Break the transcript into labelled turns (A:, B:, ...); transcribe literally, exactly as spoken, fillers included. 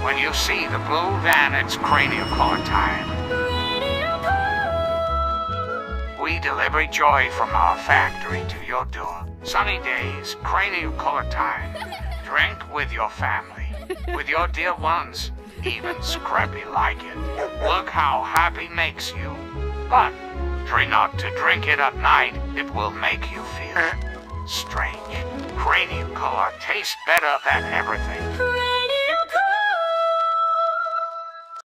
A: When you see the blue van, it's Craneo Cola time. We deliver joy from our factory to your door. Sunny days, Craneo Cola time. Drink with your family, with your dear ones, even scrappy like it. Look how happy makes you. But try not to drink it at night, it will make you feel strange. Craneo Cola tastes better than everything.